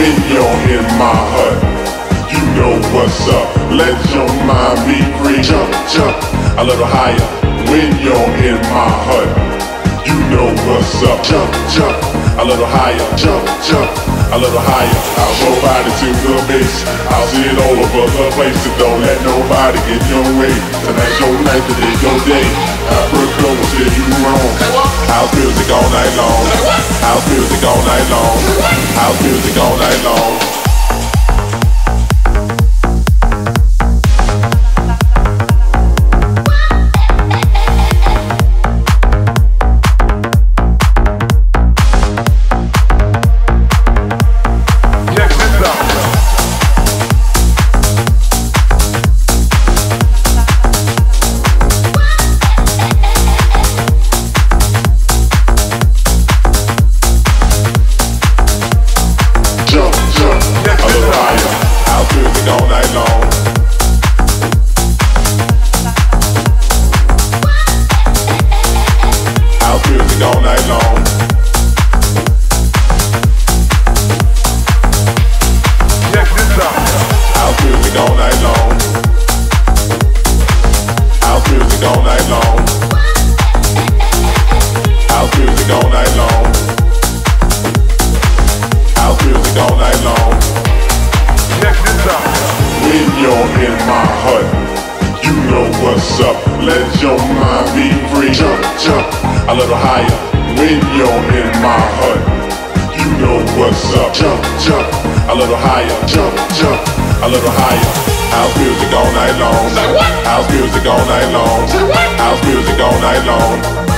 When you're in my hut, you know what's up. Let your mind be free. Jump, jump a little higher. When you're in my hut, you know what's up. Jump, jump a little higher. Jump, jump a little higher. I'll show body to the base. I'll see it all over the place. So don't let nobody get your way. Tonight's your night, today's your day. Africa will steer you wrong. House music all night long. House music all night long. House music all night long. Let your mind be free. Jump, jump a little higher. When you're in my hut, you know what's up. Jump, jump a little higher. Jump, jump a little higher. House music all night long. House music all night long. House music all night long.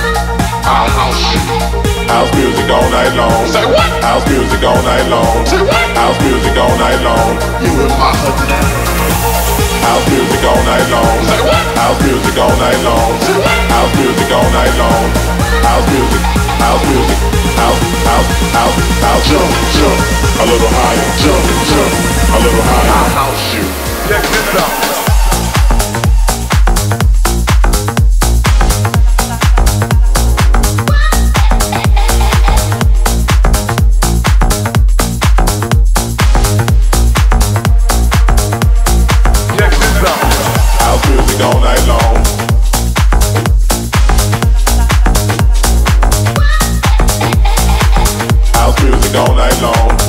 House music all night long. House music all night long. House music all night long. You in my hut now. House music all night long. House music all night long. House music all night long. House music, house music, house. Jump, jump a little higher. Jump, jump a little higher. I'll house you. Check this out. All night long. House music all night long.